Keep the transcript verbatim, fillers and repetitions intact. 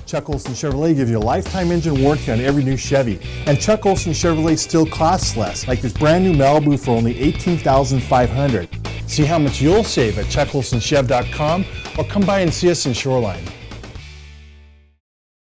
Chuck Olson Chevrolet gives you a lifetime engine warranty on every new Chevy. And Chuck Olson Chevrolet still costs less, like this brand new Malibu for only eighteen thousand five hundred dollars. See how much you'll save at chuck olson chev dot com or come by and see us in Shoreline.